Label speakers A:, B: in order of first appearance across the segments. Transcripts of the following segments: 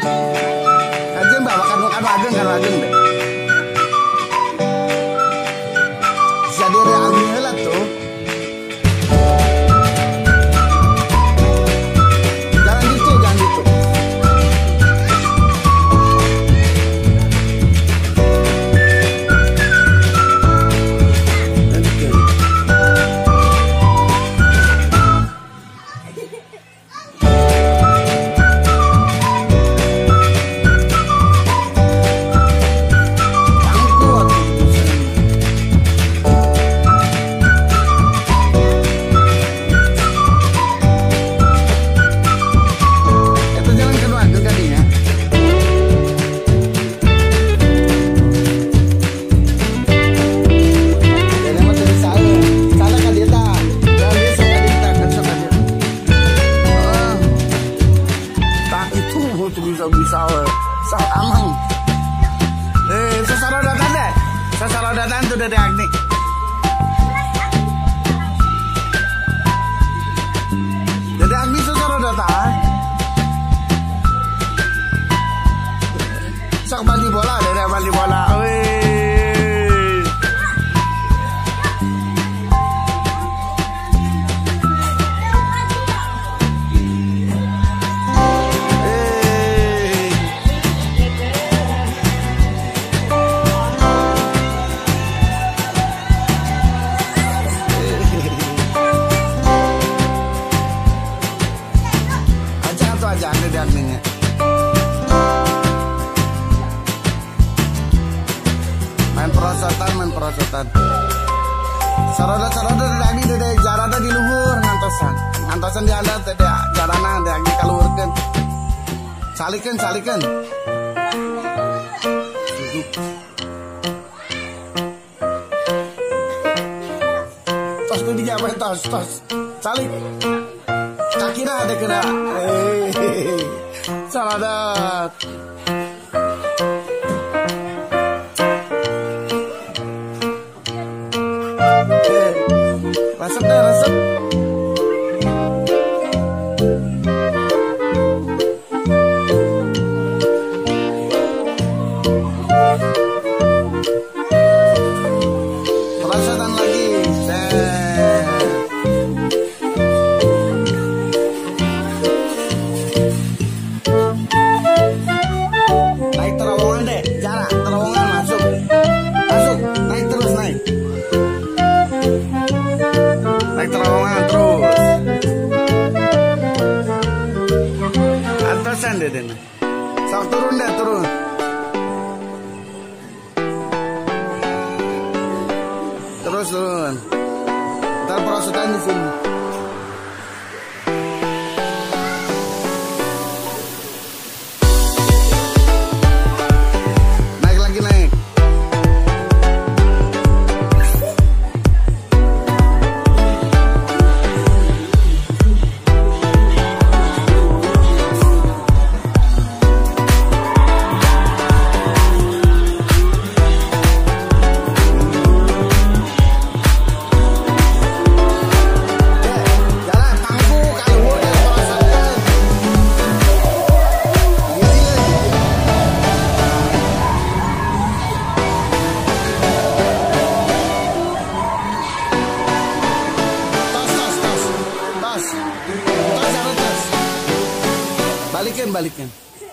A: Aja mbak makan ageng kan ageng deh. Jadi ada angin lah tuh. Jangan gitu, jangan gitu. Bisa sang amang. Sesarodatan deh. Sesarodatan tuh dari Agni. Dari Agni sesarodatan. Sok Mandi Bola dari Mandi Bola. Main perosotan. Saroda dari dari jarada di luhur ngantosan di anda tadi jarana dari kaluhurkeun. Salikeun. Tos tuh dijabai tos. Salik. Kakina ada kena. Saladat. Resep. Perosotan lagi. Naik terowongan deh, Jahra. Terowongan masuk. Naik terus naik. Naik terowongan terus. Antosan deh den. Sok turun. Terus turun. Ntar perosotan di sini. Naik. Balikin.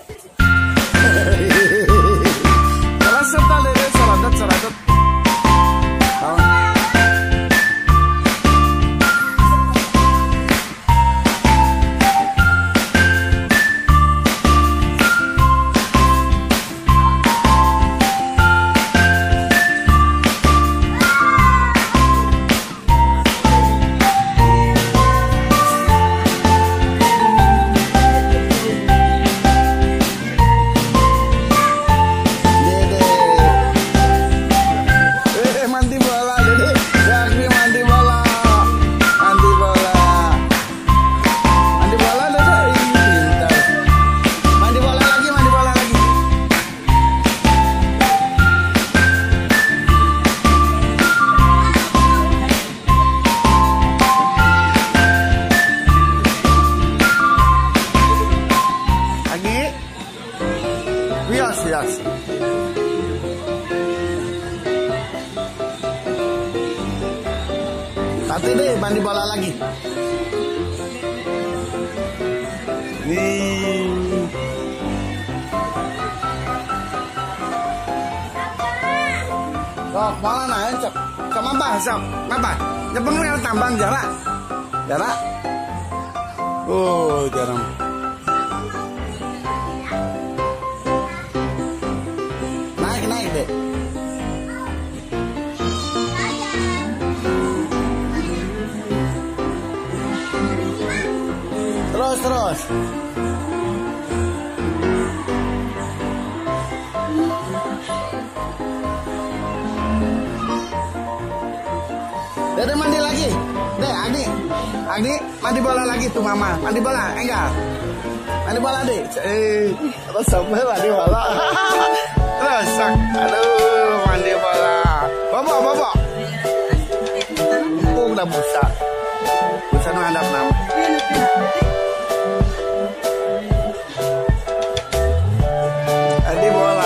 A: Seradat. Yos, yos. Tati deh mandi bola lagi. Nih. Sok, malah naik cok. Sok mamba, sok mamba. Nyepeng rel tambang Jahra. Jahra. Oh, jarang. Naik deh. Terus. Dede mandi lagi. Deh, Agni mandi bola lagi tuh mama. Mandi bola, enggak? Mandi bola deh. Terus sampai mandi bola. Terus, aduh, mandi bola. Bobo. Udah busa. Busa menghadap nama. Mandi bola.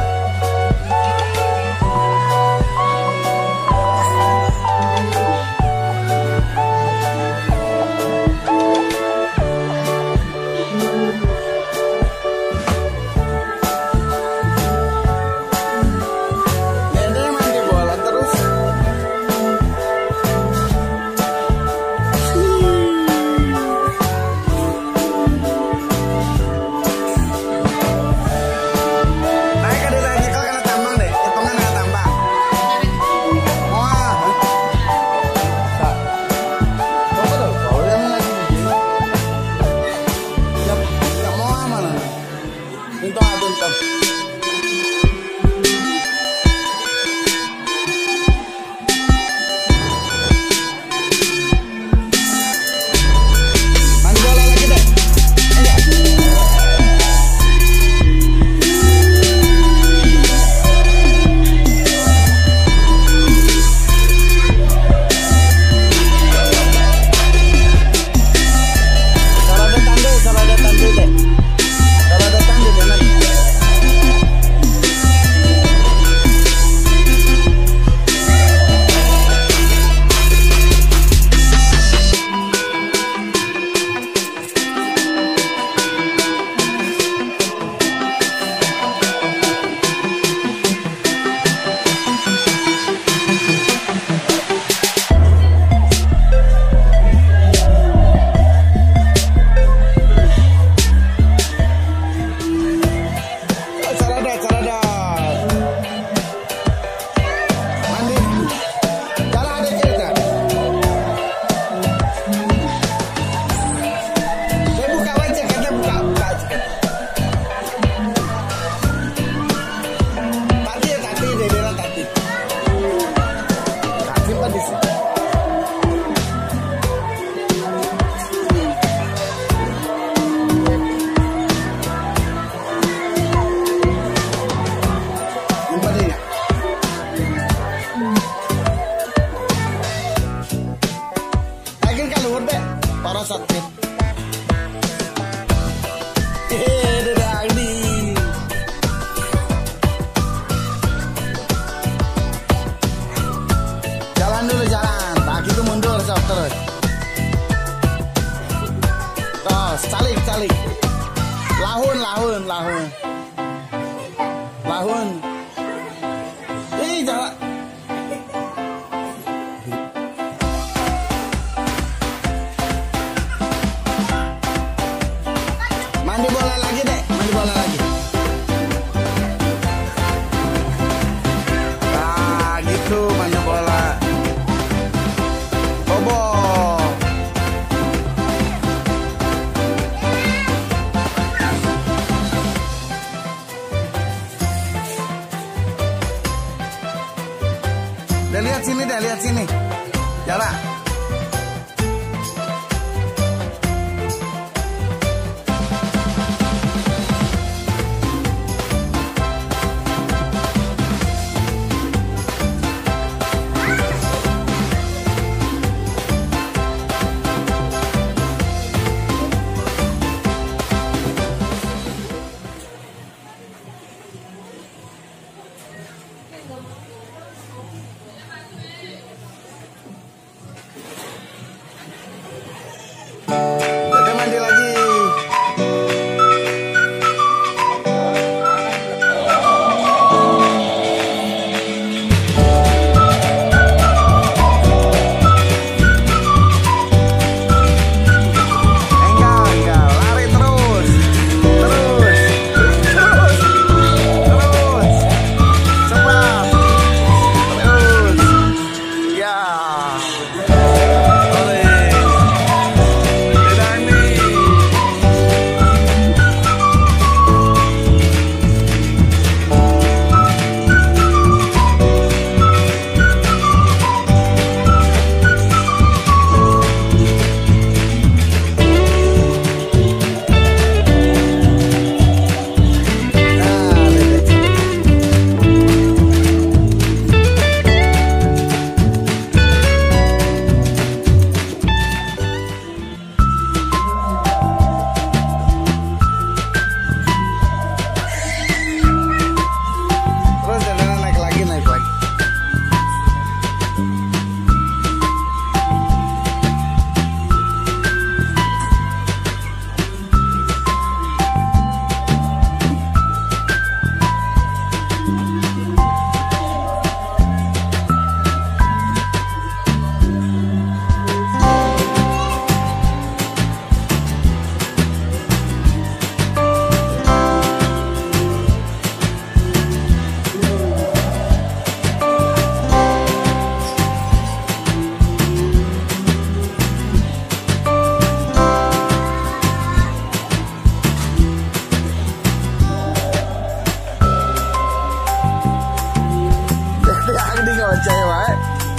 A: Perosotan. Jalan dulu, jalan. Kaki itu mundur, sob, terus. Terus, calik. Lahun. Ih, jalan. Mandi bola lagi deh, mandi bola lagi. Nah, gitu mandi bola. Bobo. Lihat sini. Jahra.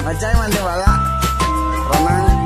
A: Macai mandi bola. Renang.